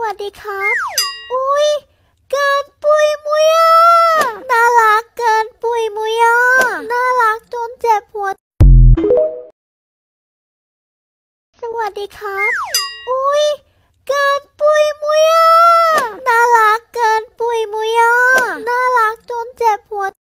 วัสดีครับอุ้ยเกินปุยมุยอ่ะน่ารักเกินปุยมุยอ่ะน่ารักจนเจ็บหัวสวัสดีครับอุ้ยเกินปุยมุยอ่ะน่ารักเกินปุยมุยอ่ะน่ารักจนเจ็บหัว